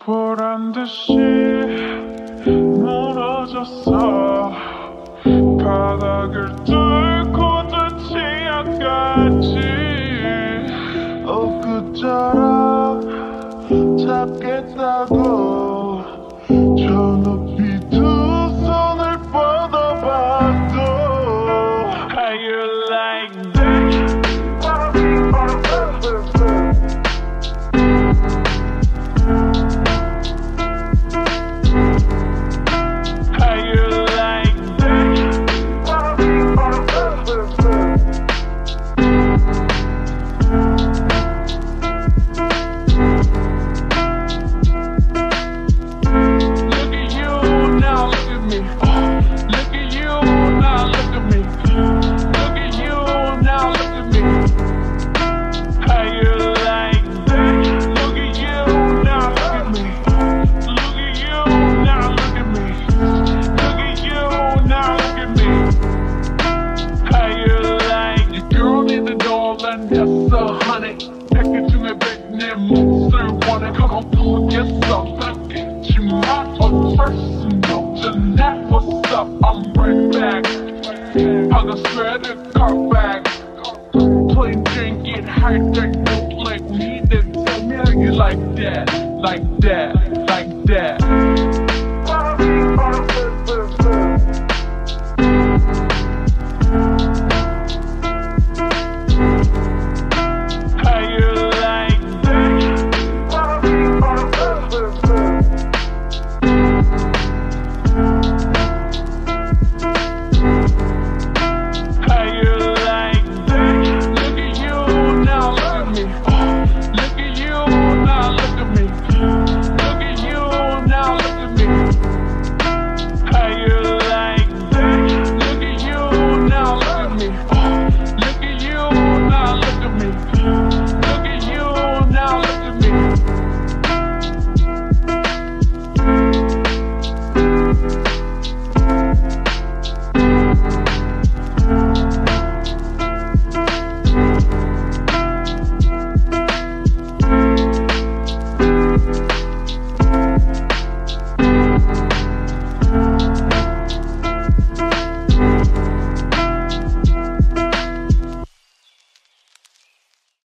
보란듯이 무너졌어 바닥을 뚫고 든 지하까지 엊그처럼 잡겠다고 저 높이 두 손을 뻗어봐도 How you like that? That's a hunnid 패키중에 백내 몫을 원해 그건 모르겠어 딱하지만 어쩔 순 없잖아 What's up? I'm right back 방아쇠를 cut back Plain drink it hijacked look like me Then tell me how you like that Like that, like that